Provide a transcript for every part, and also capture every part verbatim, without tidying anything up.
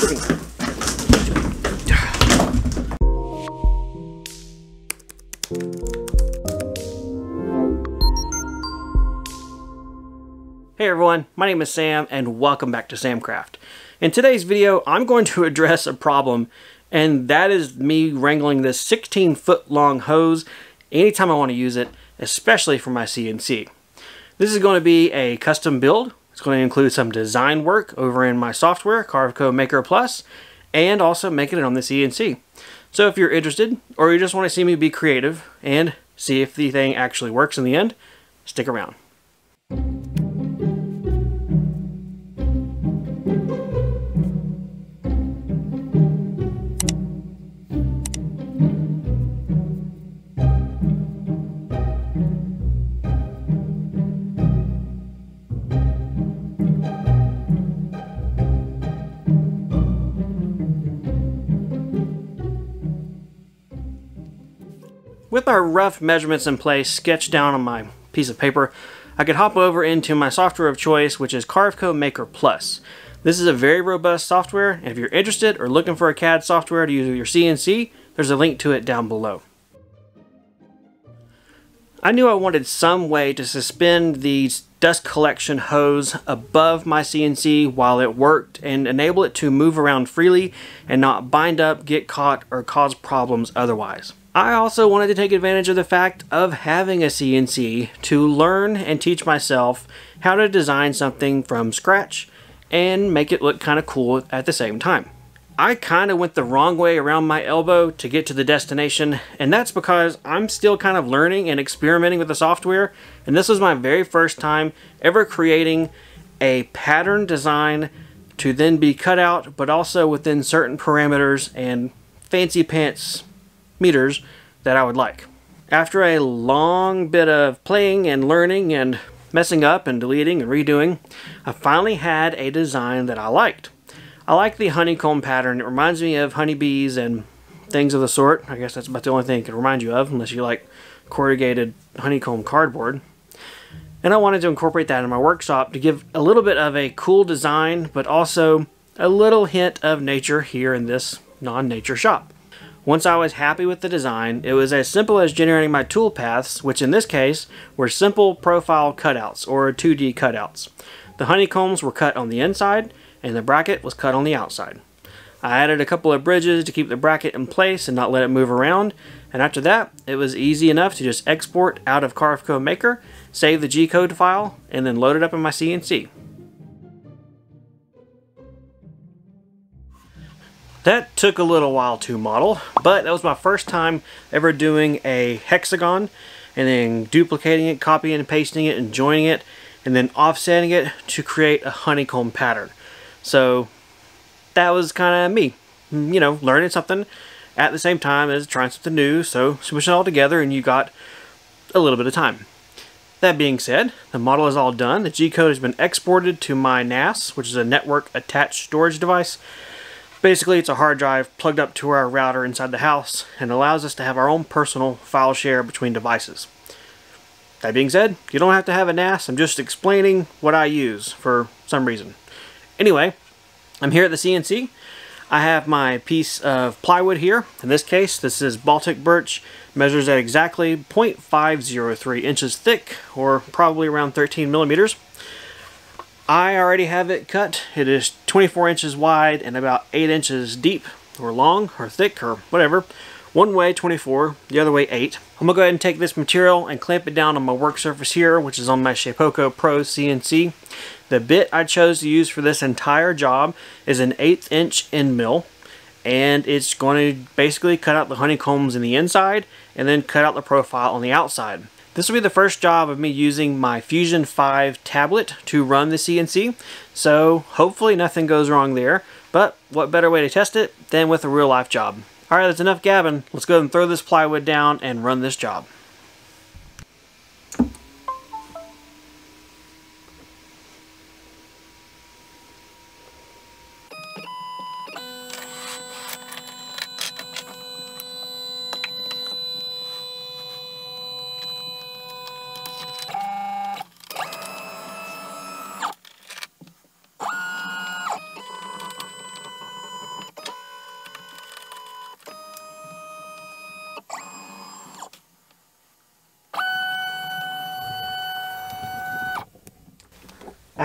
moving. Hey everyone, my name is Sam and welcome back to Samcraft. In today's video, I'm going to address a problem, and that is me wrangling this sixteen foot long hose anytime I want to use it, especially for my C N C. This is going to be a custom build. It's going to include some design work over in my software, Carveco Maker Plus, and also making it on the C N C. So if you're interested, or you just want to see me be creative and see if the thing actually works in the end, stick around. With our rough measurements in place sketched down on my piece of paper, I could hop over into my software of choice, which is Carveco Maker Plus. This is a very robust software, and if you're interested or looking for a C A D software to use with your C N C, there's a link to it down below. I knew I wanted some way to suspend the dust collection hose above my C N C while it worked and enable it to move around freely and not bind up, get caught, or cause problems otherwise. I also wanted to take advantage of the fact of having a C N C to learn and teach myself how to design something from scratch and make it look kind of cool at the same time. I kind of went the wrong way around my elbow to get to the destination, and that's because I'm still kind of learning and experimenting with the software, and this was my very first time ever creating a pattern design to then be cut out, but also within certain parameters and fancy pants meters that I would like. After a long bit of playing and learning and messing up and deleting and redoing, I finally had a design that I liked. I like the honeycomb pattern. It reminds me of honeybees and things of the sort. I guess that's about the only thing it can remind you of, unless you like corrugated honeycomb cardboard. And I wanted to incorporate that in my workshop to give a little bit of a cool design, but also a little hint of nature here in this non-nature shop. Once I was happy with the design, it was as simple as generating my tool paths, which in this case were simple profile cutouts or two D cutouts. The honeycombs were cut on the inside and the bracket was cut on the outside. I added a couple of bridges to keep the bracket in place and not let it move around, and after that it was easy enough to just export out of Carveco Maker, save the G code file, and then load it up in my C N C. That took a little while to model, but that was my first time ever doing a hexagon and then duplicating it, copying and pasting it, and joining it, and then offsetting it to create a honeycomb pattern. So that was kind of me, you know, learning something at the same time as trying something new, so smush it all together and you got a little bit of time. That being said, the model is all done. The G code has been exported to my N A S, which is a network attached storage device. Basically, it's a hard drive plugged up to our router inside the house and allows us to have our own personal file share between devices. That being said, you don't have to have a N A S. I'm just explaining what I use for some reason. Anyway, I'm here at the C N C. I have my piece of plywood here. In this case, this is Baltic birch. Measures at exactly zero point five zero three inches thick, or probably around thirteen millimeters. I already have it cut. It is twenty-four inches wide and about eight inches deep, or long, or thick, or whatever. One way twenty-four, the other way eight. I'm going to go ahead and take this material and clamp it down on my work surface here, which is on my Shapeoko Pro C N C. The bit I chose to use for this entire job is an eighth inch end mill, and it's going to basically cut out the honeycombs in the inside and then cut out the profile on the outside. This will be the first job of me using my Fusion five tablet to run the C N C, so hopefully nothing goes wrong there, but what better way to test it than with a real life job. Alright, that's enough gabbing. Let's go ahead and throw this plywood down and run this job.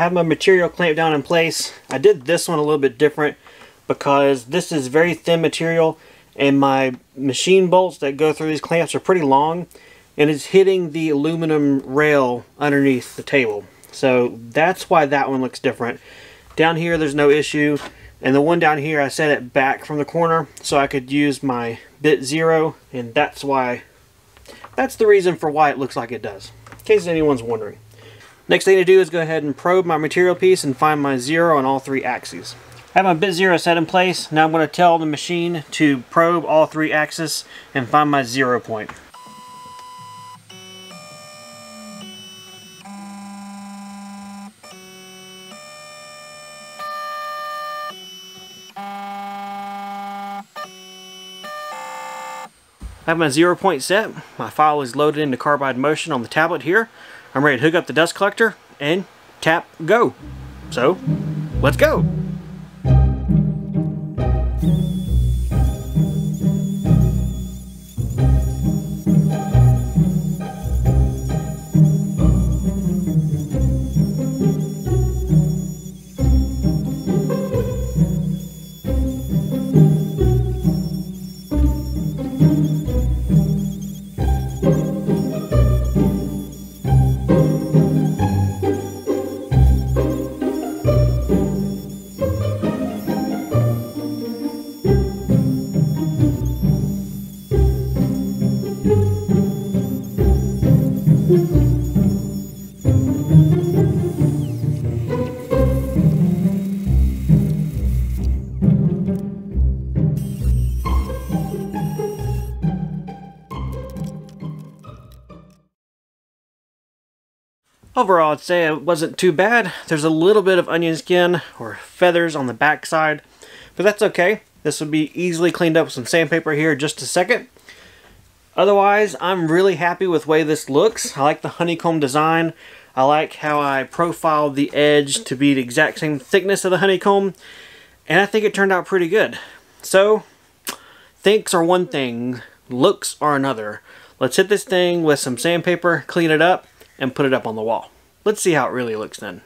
have my material clamped down in place. I did this one a little bit different because this is very thin material and my machine bolts that go through these clamps are pretty long, and it's hitting the aluminum rail underneath the table. So that's why that one looks different. Down here there's no issue, and the one down here I set it back from the corner so I could use my bit zero, and that's why that's the reason for why it looks like it does, in case anyone's wondering. Next thing to do is go ahead and probe my material piece and find my zero on all three axes. I have my bit zero set in place. Now I'm going to tell the machine to probe all three axes and find my zero point. I have my zero point set. My file is loaded into Carbide Motion on the tablet here. I'm ready to hook up the dust collector and tap go. So, let's go. Overall, I'd say it wasn't too bad. There's a little bit of onion skin or feathers on the back side, but that's okay. This will be easily cleaned up with some sandpaper here in just a second. Otherwise, I'm really happy with the way this looks. I like the honeycomb design. I like how I profiled the edge to be the exact same thickness of the honeycomb, and I think it turned out pretty good. So, thinks are one thing, looks are another. Let's hit this thing with some sandpaper, clean it up, and put it up on the wall. Let's see how it really looks then.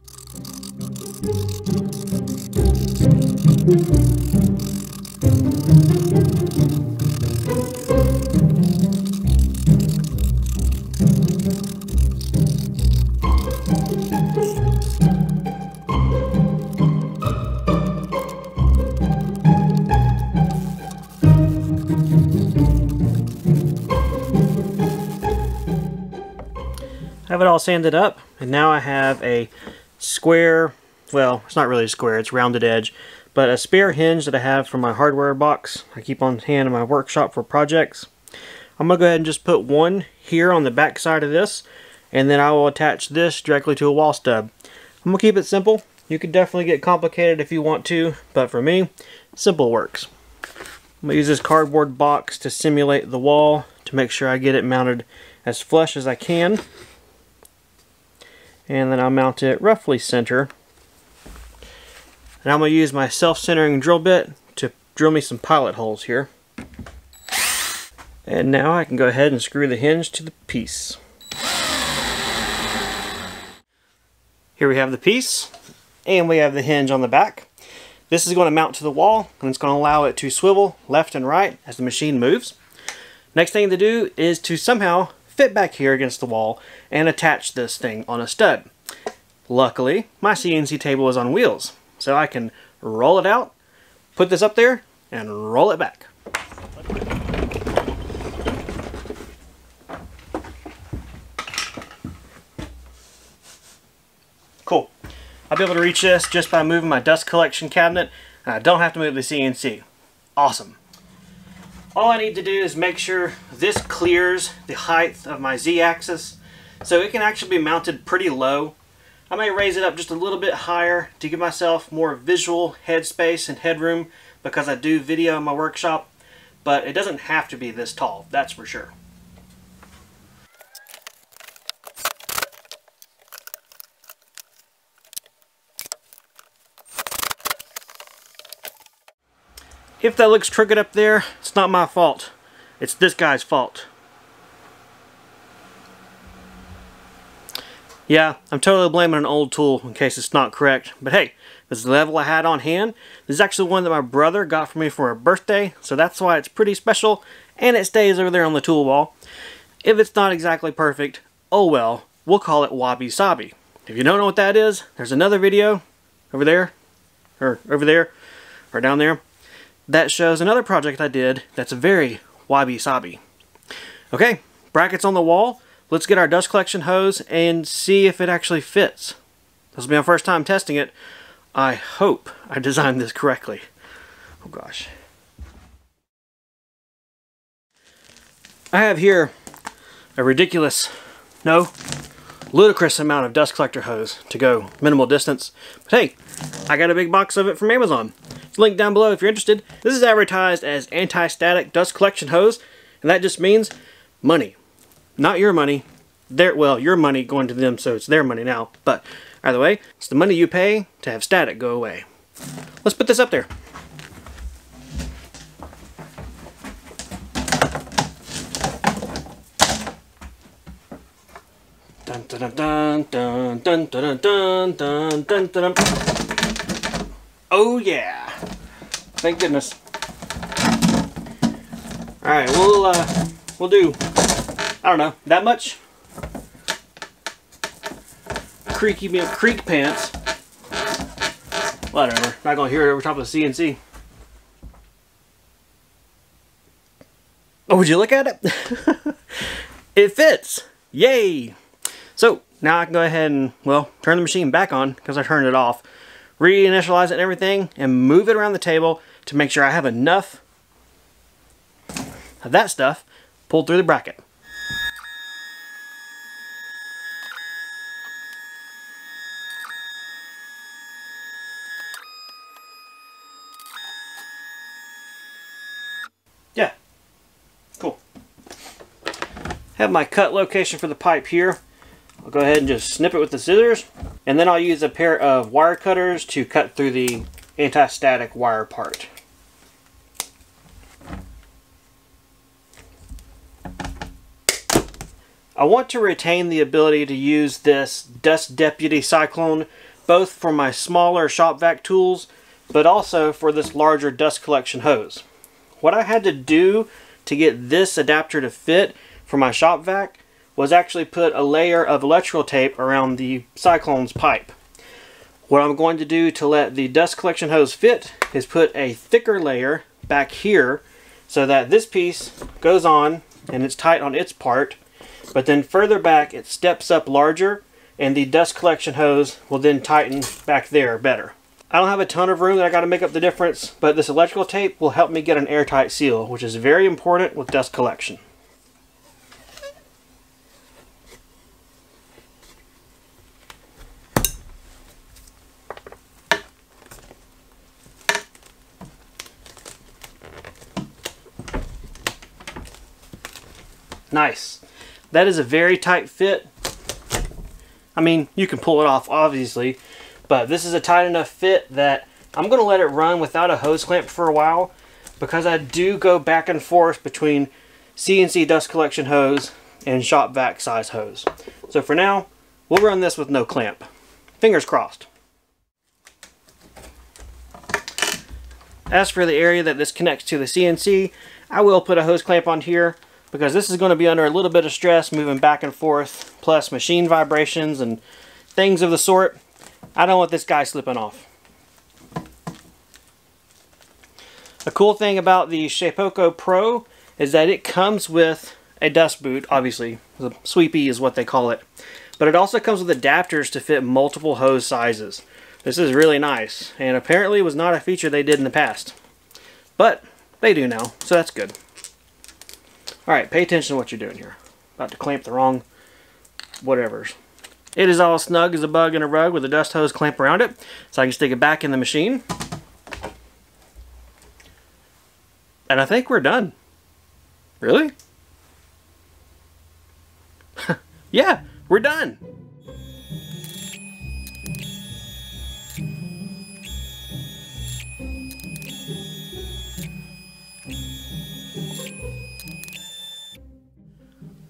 I have it all sanded up, and now I have a square, well, it's not really a square, it's rounded edge, but a spare hinge that I have from my hardware box I keep on hand in my workshop for projects. I'm going to go ahead and just put one here on the back side of this, and then I will attach this directly to a wall stub. I'm going to keep it simple. You could definitely get complicated if you want to, but for me, simple works. I'm going to use this cardboard box to simulate the wall to make sure I get it mounted as flush as I can. And then I'll mount it roughly center. And I'm going to use my self-centering drill bit to drill me some pilot holes here. And now I can go ahead and screw the hinge to the piece. Here we have the piece, and we have the hinge on the back. This is going to mount to the wall, and it's going to allow it to swivel left and right as the machine moves. Next thing to do is to somehow fit back here against the wall and attach this thing on a stud. Luckily, my C N C table is on wheels, so I can roll it out, put this up there, and roll it back. Cool. I'll be able to reach this just by moving my dust collection cabinet, and I don't have to move the C N C. Awesome. All I need to do is make sure this clears the height of my Z-axis so it can actually be mounted pretty low. I may raise it up just a little bit higher to give myself more visual headspace and headroom because I do video in my workshop, but it doesn't have to be this tall, that's for sure. If that looks crooked up there, it's not my fault. It's this guy's fault. Yeah, I'm totally blaming an old tool in case it's not correct. But hey, this is the level I had on hand. This is actually one that my brother got for me for a birthday, so that's why it's pretty special, and it stays over there on the tool wall. If it's not exactly perfect, oh well, we'll call it Wabi Sabi. If you don't know what that is, there's another video over there, or over there, or down there, that shows another project I did that's very Wabi Sabi. Okay, brackets on the wall. Let's get our dust collection hose and see if it actually fits. This will be my first time testing it. I hope I designed this correctly. Oh gosh. I have here a ridiculous, no, ludicrous amount of dust collector hose to go minimal distance. But hey, I got a big box of it from Amazon. It's linked down below if you're interested. This is advertised as anti-static dust collection hose, and that just means money. Not your money. Their, well, your money going to them, so it's their money now. But either way, it's the money you pay to have static go away. Let's put this up there. Dun dun dun dun dun dun dun dun dun dun dun. Oh yeah! Thank goodness. All right, we'll uh, we'll do. I don't know, that much? Creaky me creak pants. Whatever. Not gonna hear it over top of the C N C. Oh, would you look at it? It fits! Yay! So, now I can go ahead and, well, turn the machine back on because I turned it off. Reinitialize it and everything and move it around the table to make sure I have enough of that stuff pulled through the bracket. Yeah, cool. Have my cut location for the pipe here. I'll go ahead and just snip it with the scissors, and then I'll use a pair of wire cutters to cut through the anti-static wire part. I want to retain the ability to use this Dust Deputy Cyclone both for my smaller shop vac tools, but also for this larger dust collection hose. What I had to do to get this adapter to fit for my shop vac was actually put a layer of electrical tape around the Cyclone's pipe. What I'm going to do to let the dust collection hose fit is put a thicker layer back here so that this piece goes on and it's tight on its part, but then further back it steps up larger and the dust collection hose will then tighten back there better. I don't have a ton of room that I got to make up the difference, but this electrical tape will help me get an airtight seal, which is very important with dust collection. Nice. That is a very tight fit. I mean, you can pull it off obviously, but this is a tight enough fit that I'm going to let it run without a hose clamp for a while, because I do go back and forth between C N C dust collection hose and shop vac size hose. So for now, we'll run this with no clamp. Fingers crossed. As for the area that this connects to the C N C, I will put a hose clamp on here because this is going to be under a little bit of stress moving back and forth, plus machine vibrations and things of the sort. I don't want this guy slipping off. A cool thing about the Shapeoko Pro is that it comes with a dust boot, obviously. The sweepy is what they call it. But it also comes with adapters to fit multiple hose sizes. This is really nice, and apparently was not a feature they did in the past. But they do now, so that's good. Alright, pay attention to what you're doing here. About to clamp the wrong whatevers. It is all snug as a bug in a rug with a dust hose clamp around it, so I can stick it back in the machine. And I think we're done. Really? Yeah, we're done.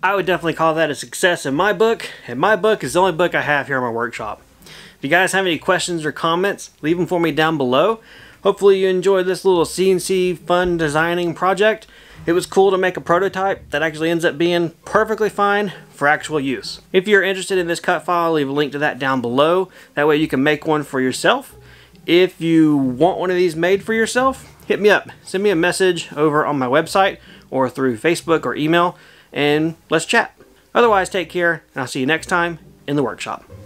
I would definitely call that a success in my book, and my book is the only book I have here in my workshop. If you guys have any questions or comments, leave them for me down below. Hopefully you enjoyed this little C N C fun designing project. It was cool to make a prototype that actually ends up being perfectly fine for actual use. If you're interested in this cut file, I'll leave a link to that down below. That way you can make one for yourself. If you want one of these made for yourself, hit me up. Send me a message over on my website or through Facebook or email, and let's chat. Otherwise, take care, and I'll see you next time in the workshop.